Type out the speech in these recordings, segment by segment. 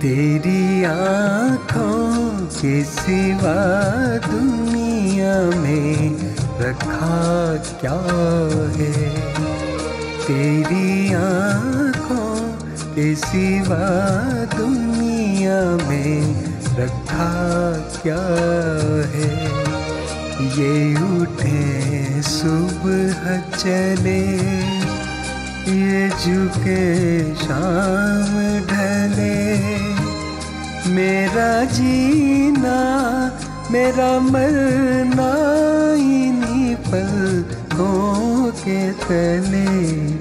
तेरी आँखों के सिवा दुनिया में रखा क्या है। तेरी आँखों के सिवा दुनिया में रखा क्या है। ये उठे सुबह चले, ये झुके शाम ढले, मेरा जीना मेरा मरना इन्हीं पलकों के तले।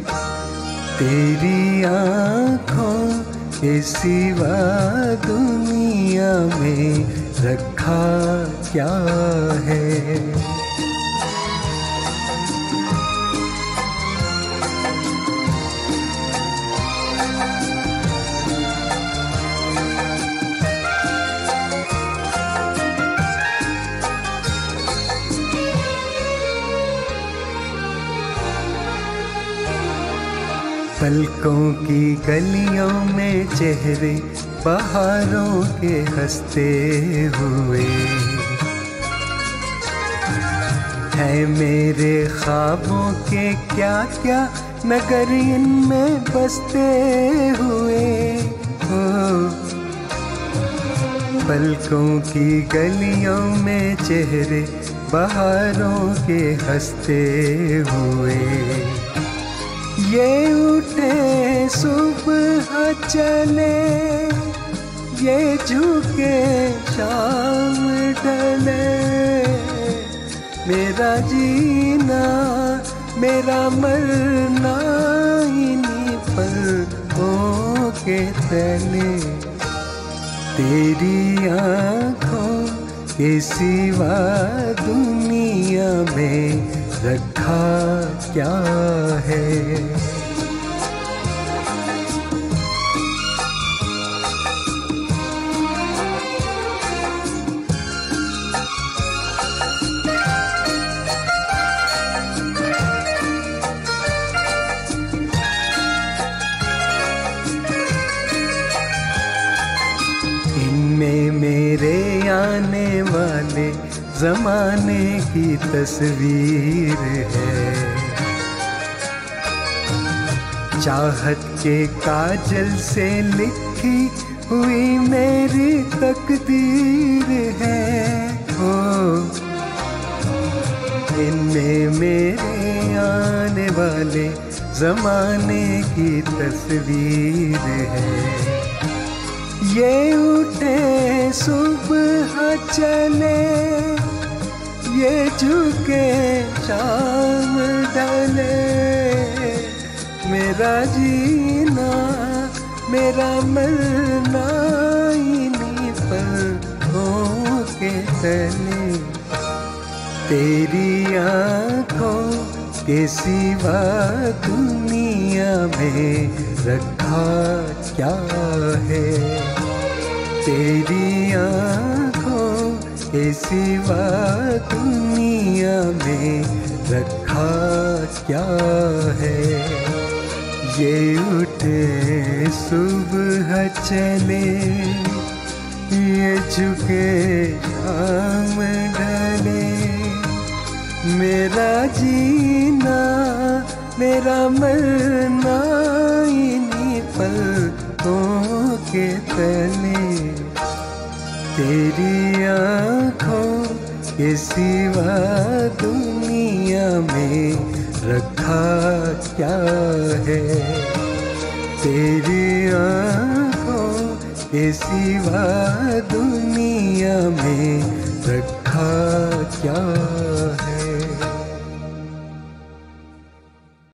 तेरी आँखों के सिवा दुनिया में रखा क्या है। पलकों की गलियों में चेहरे बहारों के हंसते हुए है। मेरे ख्वाबों के क्या क्या नगर इनमें बसते हुए हो। पलकों की गलियों में चेहरे बहारों के हंसते हुए, ये उठे सुबह चले, ये झुके शाम ढले, मेरा जीना मेरा मरना इन्हीं पलकों के तले। तेरी आँखों के सिवा दुनिया में रखा क्या है। इनमें मेरे आने वाले ज़माने की तस्वीर है। चाहत के काजल से लिखी हुई मेरी तकदीर है। ओ इनमें मेरे आने वाले ज़माने की तस्वीर है। ये उठे सुबह चले, ये झुके शाम ढले, मेरा जीना मेरा मरना इन्हीं पलकों के तले। तेरी आँखों के सिवा दुनिया में रखा क्या है। तेरी आँखों के सिवा दुनिया में रखा क्या है। ये उठे सुबह चले, ये झुके शाम ढले, मेरा जीना मेरा मरना इन्हीं पलकों के तले। तेरी आँखों के सिवा दुनिया में रखा क्या है। तेरी आँखों के सिवा दुनिया में रखा क्या है।